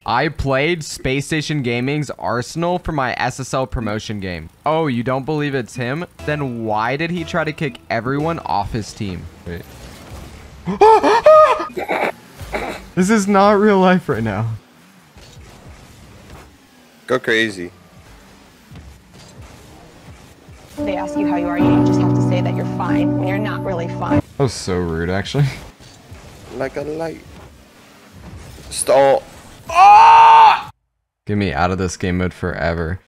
I played Space Station Gaming's Arsenal for my SSL promotion game. Oh, you don't believe it's him? Then why did he try to kick everyone off his team? Wait. This is not real life right now. Go crazy. They ask you how you are, you just have to say that you're fine when you're not really fine. That was so rude, actually. Like a light. Stall. Get me out of this game mode forever.